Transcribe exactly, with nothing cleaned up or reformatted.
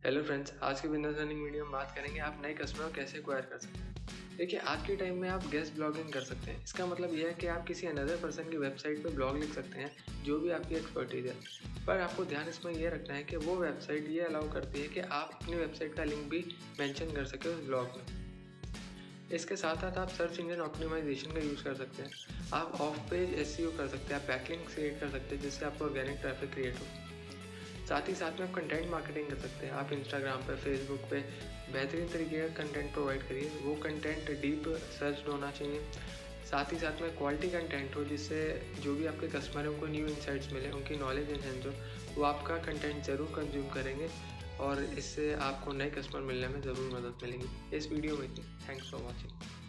Hello friends, आज के business running video में बात करेंगे आप नए कस्टमर कैसे एक्वायर कर सकते हैं। देखिए, आज के टाइम में आप गेस्ट ब्लॉगिंग कर सकते हैं। इसका मतलब यह है कि आप किसी अनदर पर्सन की वेबसाइट पे ब्लॉग लिख सकते हैं जो भी आपकी एक्सपर्टीज है। पर आपको ध्यान इसमें यह रखना है कि वो वेबसाइट ये अलाउ करती है कि आप अपनी वेबसाइट का लिंक भी मेंशन कर सके उस ब्लॉग में। इसके साथ साथ आप सर्च इंजन ऑप्टिमाइजेशन का यूज़ कर सकते हैं। आप ऑफ पेज एसईओ कर सकते हैं, आप बैकलिंक क्रिएट कर सकते हैं जिससे आपको ऑर्गेनिक ट्रैफिक क्रिएट हो। साथ ही साथ में आप कंटेंट मार्केटिंग कर सकते हैं। आप इंस्टाग्राम पे, फेसबुक पे बेहतरीन तरीके का कंटेंट प्रोवाइड करिए। वो कंटेंट डीप सर्च होना चाहिए। साथ ही साथ में क्वालिटी कंटेंट हो जिससे जो भी आपके कस्टमर हैं उनको न्यू इंसाइट्स मिले, उनकी नॉलेज एनहेंस हो। वो आपका कंटेंट ज़रूर कंज्यूम करेंगे और इससे आपको नए कस्टमर मिलने में ज़रूर मदद मिलेगी। इस वीडियो में इतनी। Thanks for watching.